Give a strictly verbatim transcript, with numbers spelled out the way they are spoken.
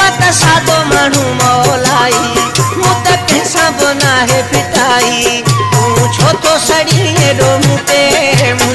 त सादो माण्हू मौलाई मूं त कंहिंसां बि नाहे फिटाई तूं छो थो सड़ी हेॾो मूं ते